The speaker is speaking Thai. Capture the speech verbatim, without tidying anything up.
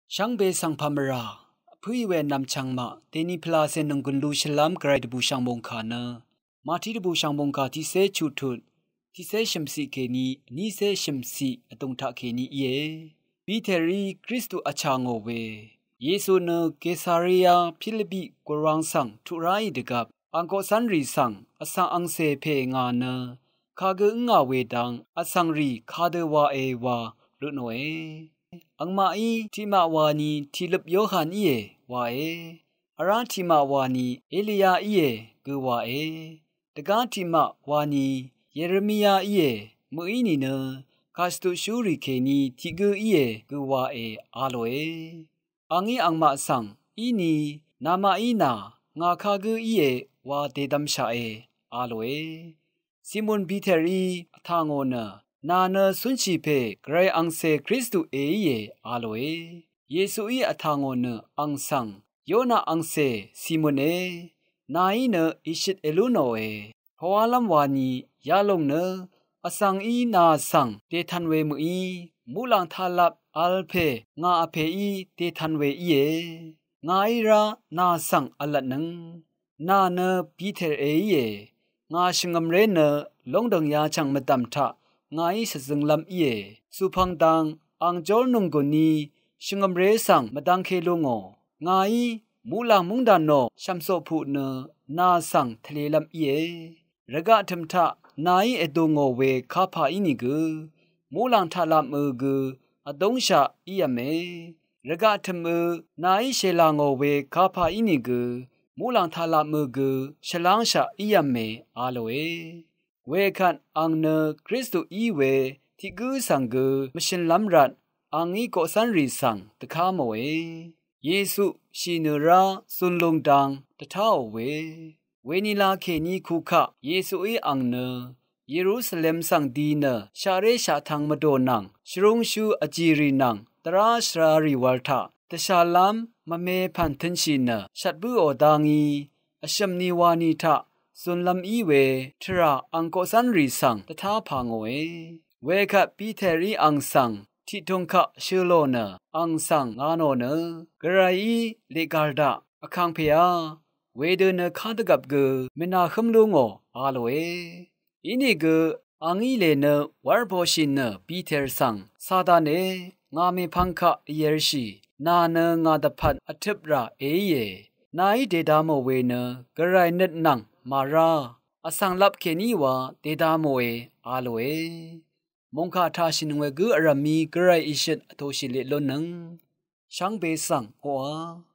ช่างเบสังพามราผู้ยเวนำช่างมาเตนิพลาเซนงกุนลูฉลามไกรดบูช่างบงคานะมาที่ดบูช่างบงคาที่เซชูทุดที่เซชิมสีเคนีนี่เซชิมสีตรงทักเคนีเยปีเทรีคริสตุอาชางโอเวเยซูเนเกซาเรียพิลิปิกวรังสังทุไรเดกับอังโกสันรีสังอสังอังเซเพงานะคาเกงาเวดังอสังรีคาเดวาเอวารุโนเออังมาอีทิมาวานีทิลบโยฮันอีเอวาเออาราทิมาวานีเอลียาอีเอกวาเอตกาทิมาวานีเยเรมียาอีเอมุอีนีเนคาสตุชูริเคนีทิกอีเอกวาเออาโลเออังอีอังมาสังอีนีนามาอีนางาคากุอีเอวาเดดัมชาเออาโลเอซิมอนปีเทรีทางโอนานาเนสุนชีเพไกรอังเซคริสตุเอเยอาโลเอเยซูอีอทางโอเนอังสังโยนาอังเซซิมอนเอนาอีเนอิชิตเอลูโนเอพวาลัมวานียาลงเนอสังอีนาสังเดทันเวมุอีมูลังทาลับอัลเพงาอเพอีเดทันเวอีเองาอีรานาสังอัลละนังนาเนปีเทเอเยงาชิงมเรเนลงดังยาจังมตัมทะงาอีสซึงลำเอสุพังดังอังจอลนุงกนีชิงมเรสังมดังเคโลงงาอีมูลังมุงดานโนชัมโซพูเนนาสังทะเลลำเอระกะทัมทะนาอีเอโดงโวเวคาพาอินิกุมูลังทาลามือกุอดงชาอียเมระกะทัมนาอีเชลางโวเวคาพาอินิกุมูลังทาลามือกุฉลางชาอียเมอาโลเอเวคันอังเนคริสตุอีเวที่กุสังกุมชินลัมรันอังอีโกสันรีสังตะคาโมเอเยซูชินราสุนลงดังตะท้าเวเวนิลาเคนีคุขะเยซูอีอังเนเยรูซาเล็มสังดีเนชาเรชาทังมโดนังชรุงชูอจีรีนังตราชราริวัลทาตชาลัมมะเมพันทันชินชัดบุโอดางีอชัมนิวานิทะสุนลัมอีเวทราอังโกสันรีสังตถาพางโอเอเวคะปีเทรีอังสังทิทงคะชิโลเนอังสังงานโอเนกรายเลกาลดาอคังเพียเวเดเนคาดกับเกเมนาขมลุงโออาโลเออินิเกอังอีเลเนวาร์โบชินเนปีเทอร์สังซาดาเนงาเมพังคะเยรชีนาเนงาดพัดอทิบราเอเยนาอีเดดามเวเนกรายเนตนังมาราอสังลับเคนีวาเดดามเวอาโลเอมงคาทาชินเวกุอารามีกรายอิชิตอโตชิเลโลนังช่างเบสังโออา